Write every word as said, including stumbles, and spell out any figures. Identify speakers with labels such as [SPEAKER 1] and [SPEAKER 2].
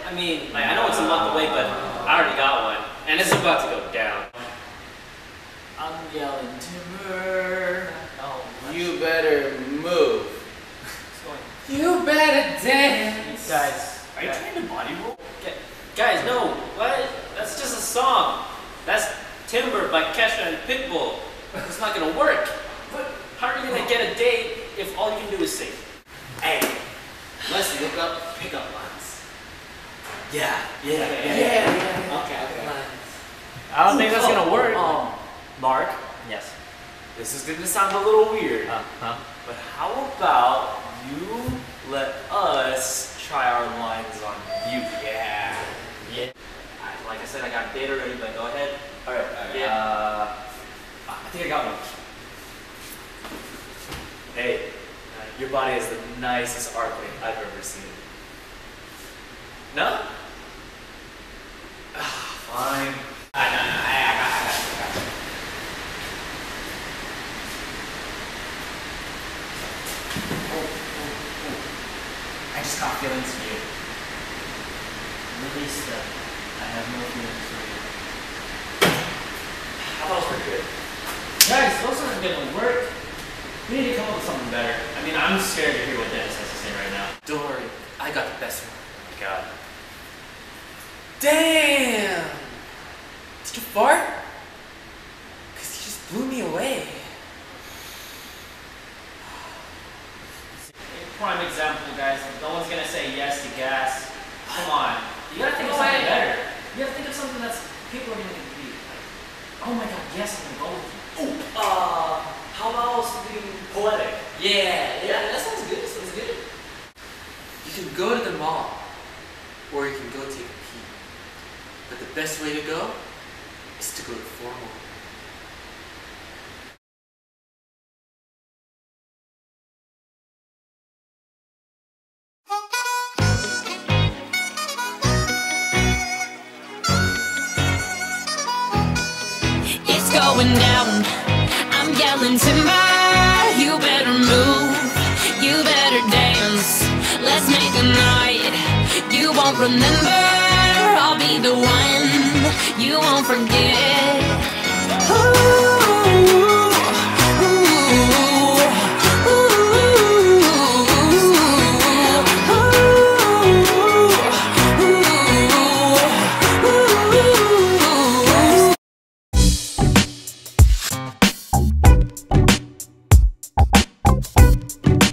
[SPEAKER 1] I mean, like, I know it's a month away, but I already got one, and it's about to go down.
[SPEAKER 2] I'm yelling timber.
[SPEAKER 1] Oh,
[SPEAKER 3] you better move. You better dance.
[SPEAKER 1] Guys,
[SPEAKER 2] Are you trying to body roll?
[SPEAKER 1] guys, no. What? That's just a song. That's Timber by Kesha and Pitbull. It's not gonna work. But how are you gonna get a date if all you can do is sing?
[SPEAKER 3] Hey, let's look up pickup lines.
[SPEAKER 2] Yeah, yeah,
[SPEAKER 3] Yeah,
[SPEAKER 2] yeah.
[SPEAKER 3] yeah, yeah. Okay, okay.
[SPEAKER 1] I don't think that's gonna work.
[SPEAKER 3] Um, Mark,
[SPEAKER 1] Yes.
[SPEAKER 3] this is gonna sound a little weird,
[SPEAKER 1] Uh, huh?
[SPEAKER 3] but how about you let us try our lines on you? Yeah.
[SPEAKER 1] Yeah. I, like I said, I got a date already, but go ahead.
[SPEAKER 3] All right. All right.
[SPEAKER 1] Yeah.
[SPEAKER 3] Uh, I think I got one. Hey, your body is the nicest art thing I've ever seen. No? Fine. I, no, no, I, I got, I got, I got. Oh, oh, oh. I just got feelings for you.
[SPEAKER 1] Release them. I have no feelings for you.
[SPEAKER 3] I thought it was pretty good.
[SPEAKER 1] Guys, those aren't gonna work. We need to come up with something better. I mean, I'm scared to hear what Dennis has to say right now.
[SPEAKER 3] Don't worry, I got the best one.
[SPEAKER 1] Oh my God.
[SPEAKER 3] Damn! Did you fart? Cause you just blew me away.
[SPEAKER 1] Prime example, guys. No one's gonna say yes to gas. Come on. You gotta think of
[SPEAKER 3] No
[SPEAKER 1] something
[SPEAKER 3] way.
[SPEAKER 1] better. You gotta think of something that's people are gonna be like, oh my God, yes, I'm gonna go with you.
[SPEAKER 3] Oh, uh, how about something poetic?
[SPEAKER 1] Yeah, yeah, that sounds good. That sounds good.
[SPEAKER 4] You can go to the mall, or you can go take a pee. But the best way to go is to go to formal.
[SPEAKER 5] It's going down. I'm yelling timber. You better move. You better dance. Let's make a night you won't remember. I'll be the one you won't forget. Ooh, ooh, ooh, ooh, ooh.